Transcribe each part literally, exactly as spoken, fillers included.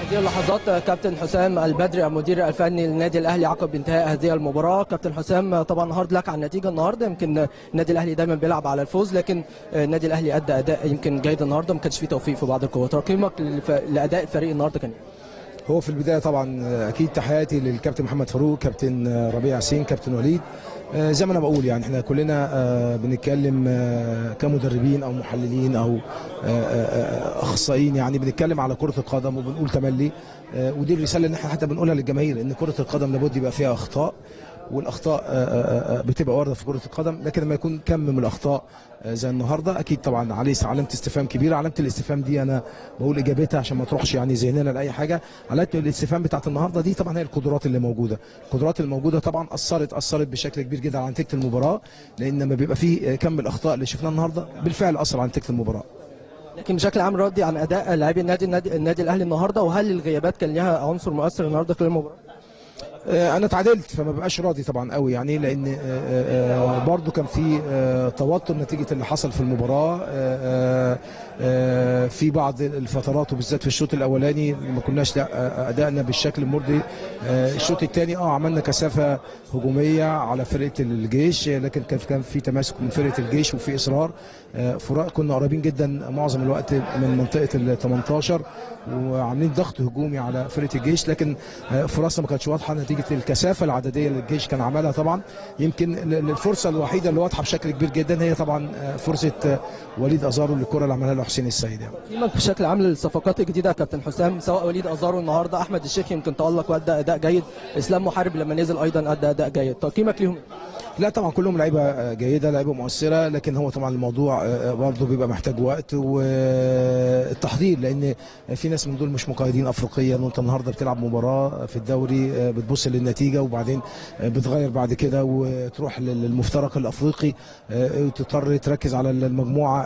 هذه اللحظات كابتن حسام البدري المدير الفني للنادي الاهلي عقب انتهاء هذه المباراه. كابتن حسام، طبعا هارد لك على النتيجه النهارده، يمكن النادي الاهلي دايما بيلعب على الفوز، لكن النادي الاهلي ادى اداء يمكن جيد النهارده، ما كانش فيه توفيق في بعض الكوارتر. تقييمك لاداء الفريق النهارده كان ايه؟ هو في البدايه طبعا اكيد تحياتي للكابتن محمد فاروق، كابتن ربيع ياسين، كابتن وليد. زي ما انا بقول يعني احنا كلنا بنتكلم كمدربين او محللين او اخصائيين، يعني بنتكلم على كره القدم وبنقول تملي، ودي الرساله اللي احنا حتى بنقولها للجماهير، ان كره القدم لابد يبقى فيها اخطاء، والاخطاء بتبقى وارده في كره القدم، لكن لما يكون كم من الاخطاء زي النهارده اكيد طبعا عليه علامه استفهام كبيره. علامه الاستفهام دي انا بقول اجابتها عشان ما تروحش يعني ذهننا لاي حاجه. علامه الاستفهام بتاعت النهارده دي طبعا هي القدرات اللي موجوده، القدرات الموجوده طبعا اثرت اثرت بشكل كبير جدا على نتيجه المباراه، لان لما بيبقى فيه كم الاخطاء اللي شفناها النهارده بالفعل اثر على نتيجه المباراه. لكن بشكل عام راضي عن اداء لاعبي النادي النادي, النادي الاهلي النهارده، وهل الغيابات كان لها عنصر مؤثر النهارده في المباراه؟ انا اتعادلت فما بقاش راضي طبعا قوي، يعني لان برضو كان في توتر نتيجه اللي حصل في المباراه في بعض الفترات، وبالذات في الشوط الاولاني ما كناش ادائنا بالشكل المرضي. الشوط الثاني اه عملنا كثافه هجوميه على فرقه الجيش، لكن كان كان في تماسك من فرقه الجيش وفي اصرار فراق، كنا قريبين جدا معظم الوقت من منطقه ال تمنتاشر وعاملين ضغط هجومي على فرقه الجيش، لكن فرصنا ما كانتش واضحه نتيجه الكثافه العدديه اللي الجيش كان عملها. طبعا يمكن الفرصه الوحيده اللي واضحه بشكل كبير جدا هي طبعا فرصه وليد ازارو للكره اللي عملها له حسين السيد. يعني قيمك بشكل عام للصفقات الجديده يا كابتن حسام، سواء وليد ازارو النهارده، احمد الشيخ يمكن تالق وادى اداء جيد، اسلام محارب لما نزل ايضا ادى اداء جيد، تقييمك ليهم؟ لا طبعا كلهم لعيبه جيده، لعيبه مؤثره، لكن هو طبعا الموضوع برضه بيبقى محتاج وقت والتحضير، لان في ناس من دول مش مقيدين افريقيا، وانت النهارده بتلعب مباراه في الدوري بتبص للنتيجه وبعدين بتغير بعد كده وتروح للمفترق الافريقي وتضطر تركز على المجموعه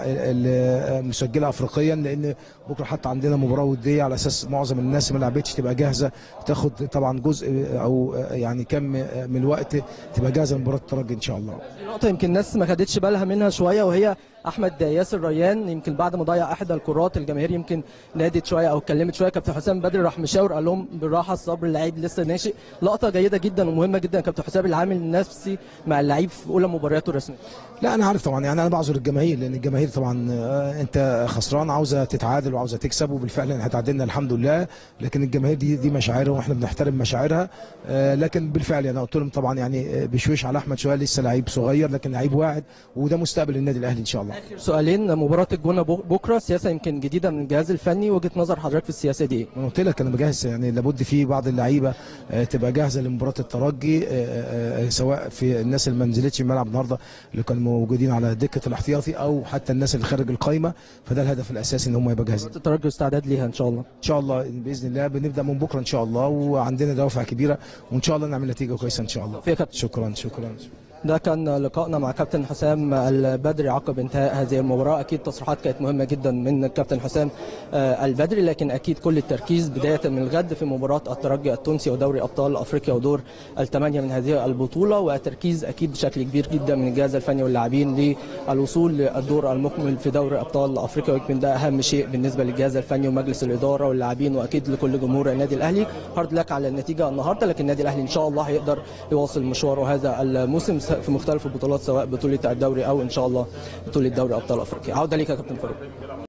المسجله افريقيا، لان بكره حتى عندنا مباراه وديه على اساس معظم الناس ما لعبتش تبقى جاهزه، تاخد طبعا جزء او يعني كم من الوقت تبقى جاهزه لمباراه الترجي ان شاء الله. نقطه يمكن الناس ما خدتش بالها منها شويه، وهي احمد ياسر ريان، يمكن بعد ما ضيع احدى الكرات الجماهير يمكن نادت شويه او اتكلمت شويه، كابتن حسام بدري راح مشاور قال لهم بالراحه الصبر، اللعيب لسه ناشئ. لقطه جيده جدا ومهمه جدا كابتن حسام، العامل النفسي مع اللعيب في اولى مبارياته الرسميه. لا انا عارف طبعا، يعني انا بعذر الجماهير، لان الجماهير طبعا انت خسران عاوزه تتعادل وعاوزه تكسب، وبالفعل احنا تعادلنا الحمد لله، لكن الجماهير دي دي مشاعرها واحنا بنحترم مشاعرها، لكن بالفعل انا قلت لهم طبعا يعني بشويش على احمد شويه، لسه لعيب صغير لكن لعيب واعد، وده مستقبل النادي الاهلي ان شاء الله. اخر سؤالين، مباراه الجونه بكره، سياسه يمكن جديده من الجهاز الفني، وجهه نظر حضرتك في السياسه دي ايه؟ انا قلت لك انا بجهز، يعني لابد في بعض اللعيبه تبقى جاهزه لمباراه الترجي، سواء في الناس اللي ما نزلتش الملعب النهارده اللي كانوا موجودين على دكه الاحتياطي، او حتى الناس اللي خارج القايمه، فده الهدف الاساسي ان هم يبقوا جاهزين. مباراه الترجي استعداد ليها ان شاء الله. ان شاء الله باذن الله بنبدا من بكره ان شاء الله، وعندنا دوافع كبيره، وان شاء الله نعمل نتيجه كويسه ان شاء الله. شكرا شكرا. ده كان لقائنا مع كابتن حسام البدري عقب انتهاء هذه المباراه. اكيد تصريحات كانت مهمه جدا من الكابتن حسام البدري، لكن اكيد كل التركيز بدايه من الغد في مباراه الترجي التونسي ودوري ابطال افريقيا ودور الثمانيه من هذه البطوله، وتركيز اكيد بشكل كبير جدا من الجهاز الفني واللاعبين للوصول للدور المكمل في دوري ابطال افريقيا، ويمكن ده اهم شيء بالنسبه للجهاز الفني ومجلس الاداره واللاعبين، واكيد لكل جمهور النادي الاهلي. هارد لك على النتيجه النهارده، لكن النادي الاهلي ان شاء الله هيقدر يواصل مشواره هذا الموسم في مختلف البطولات، سواء بطوله الدوري او ان شاء الله بطوله دوري ابطال افريقيا. عوده ليك يا كابتن فاروق.